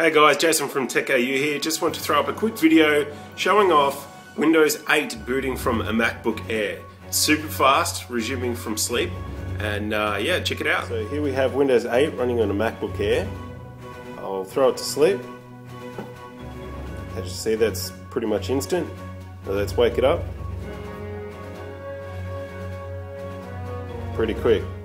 Hey guys, Jason from TechAU here. Just want to throw up a quick video showing off Windows 8 booting from a MacBook Air. Super fast, resuming from sleep, and yeah, check it out. So here we have Windows 8 running on a MacBook Air. I'll throw it to sleep. As you see, that's pretty much instant. Now let's wake it up. Pretty quick.